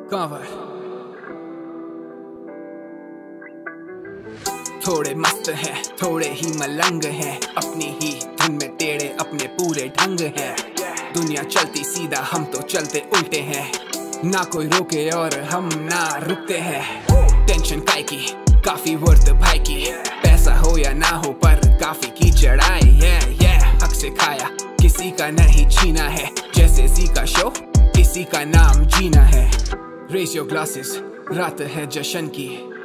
राजकांवर। थोड़े मस्त हैं, थोड़े ही मलंग हैं, अपनी ही धुन में टेढ़े अपने पूरे ढंग हैं। दुनिया चलती सीधा, हम तो चलते उल्टे हैं, ना कोई रोके और हम ना रुकते हैं। टेंशन काय की, काफी वर्थ भाई की, पैसा हो या ना हो पर काफी की चढ़ाई है। हक से खाया किसी का नहीं छीना है, जैसे जी का शो किसी का नाम जीना है। रेज योर ग्लासेस, रात है जश्न की,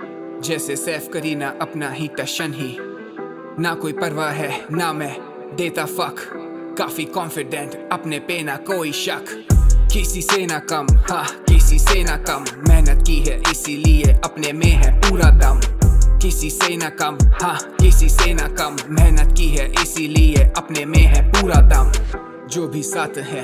जैसे सैफ करीना अपना ही टशन ही। ना कोई परवाह है ना मैं देता फक, काफी कॉन्फिडेंट अपने पे ना कोई शक। किसी से ना कम, हाँ किसी से ना कम, मेहनत की है इसीलिए अपने में है पूरा दम। किसी से ना कम, हाँ किसी से ना कम, मेहनत की है इसीलिए अपने में है पूरा दम। जो भी साथ है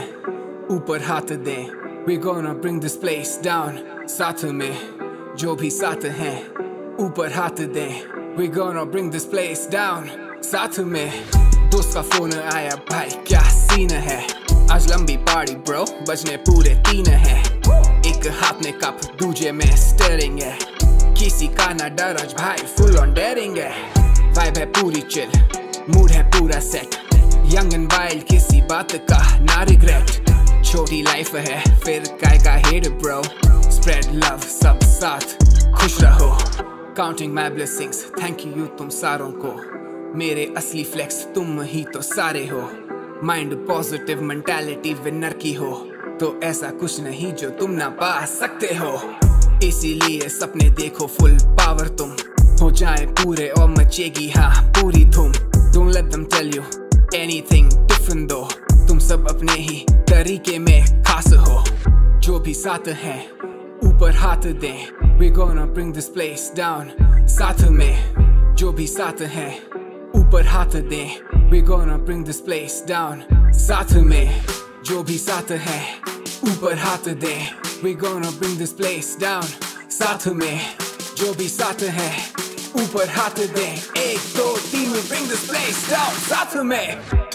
ऊपर हाथ दें, we gonna bring this place down। साथ में जो भी साथ हैं ऊपर हाथ दें, we gonna bring this place down। साथ में दोस्त का फोन आया, भाई क्या सीन है, आज लंबी पार्टी ब्रो, बजने पूरे 3 है। एक हाथ में कप दूजे में स्टीयरिंग है, किसी का ना डर आज भाई फुल ऑन डेयरिंग है। वाइब है पूरी चिल, मूड है पूरा सेट, यंग एंड वाइल्ड किसी बात का ना रिग्रेट। छोटी लाइफ है फिर काय का हेड ब्रो, स्प्रेड लव सब साथ खुश रहो। Counting my blessings, thank you तुम सारों को, मेरे असली फ्लेक्स तुम ही तो सारे हो। माइंड पॉजिटिव मेंटालिटी विनर की हो, तो ऐसा कुछ नहीं जो तुम ना पा सकते हो। इसीलिए सपने देखो फुल पावर तुम, हो जाए पूरे और मचेगी हाँ पूरी धूम। Don't let them tell you anything different though, तुम सब अपने ही तरीके में खास हो। जो भी साथ हैं ऊपर हाथ दें, we gonna bring this place down। साथ में जो भी साथ हैं ऊपर हाथ दें, we gonna bring this place down। साथ में जो भी साथ हैं ऊपर हाथ दें, we gonna bring this place down। साथ में जो भी साथ हैं ऊपर हाथ दें, 1 2 3 we bring this place down। साथ में